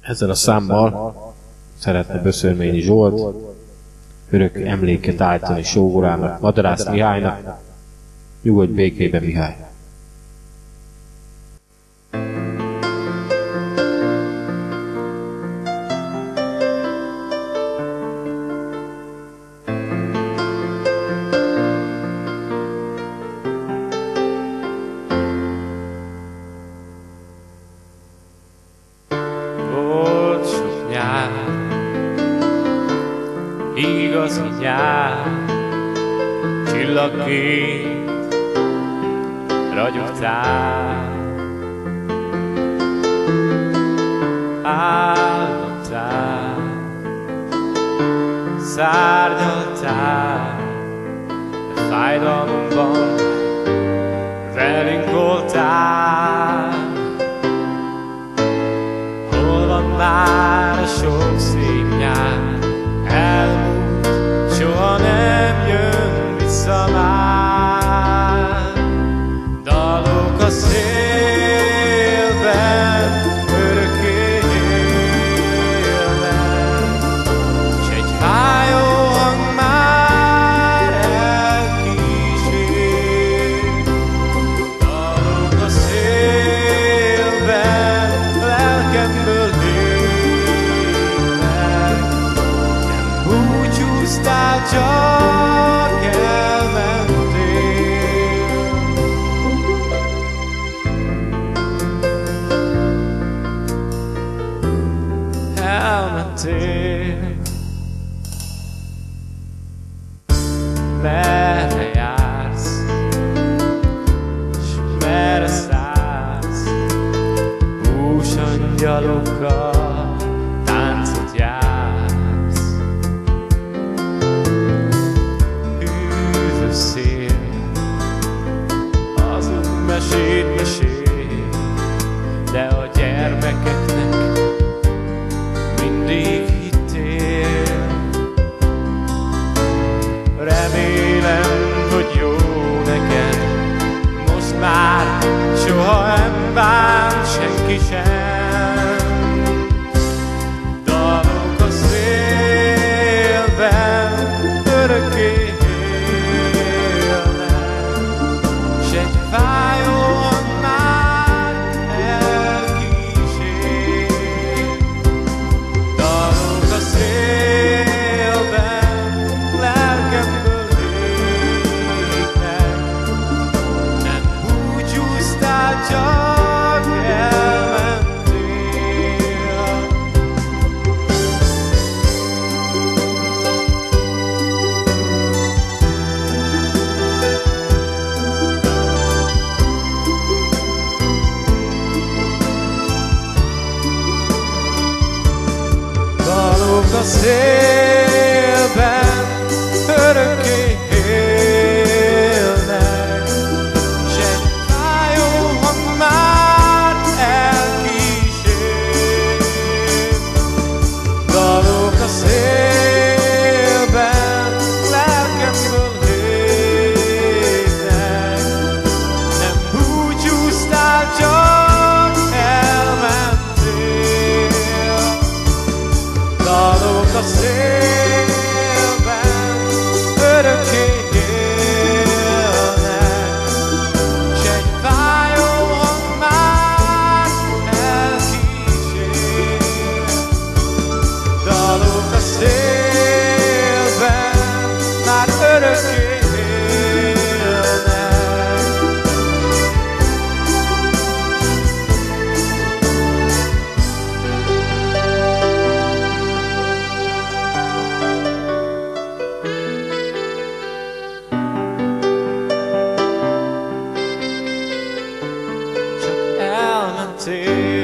Ezzel a számmal szeretne Böszörményi Zsolt örök emléket állítani sógorának, Madarász Mihálynak. Nyugodj békébe, Mihály! Igazi nyár, csillagként ragyogtál, álmodtál, szárnyaltál, de fájdalomban velünk voltál. Hol van már a sok szép nyár? Elmúlt, soha nem jön vissza már. Dalok a szélben örökké élnek, s egy fájó hang már elkísér. Dalok a szélben lelkemből búcsúztál, csak elmentél. Elmentél. Merre jársz, s merre szállsz? Húsangyalokkal táncot jársz. Szél, azok mesét mesél, de a gyermekeknek mindig hittél. Remélem, hogy jó neked, most már soha nem bán senki sem. Dalok a szélben örökké, fájóan már elkísér. Dalok a szélben lelkemből légnek, nem búcsúztál, csak elmentél. A szélben örökké élnek, s egy fájó hang már elkísér. Dalok a szélben lelkemből légnek, nem búcsúztál, csak elmentél. Dalok a szélben örökké élnek, s egy fájó hang már elkísér. Dalok a szélben már örökké elmentél.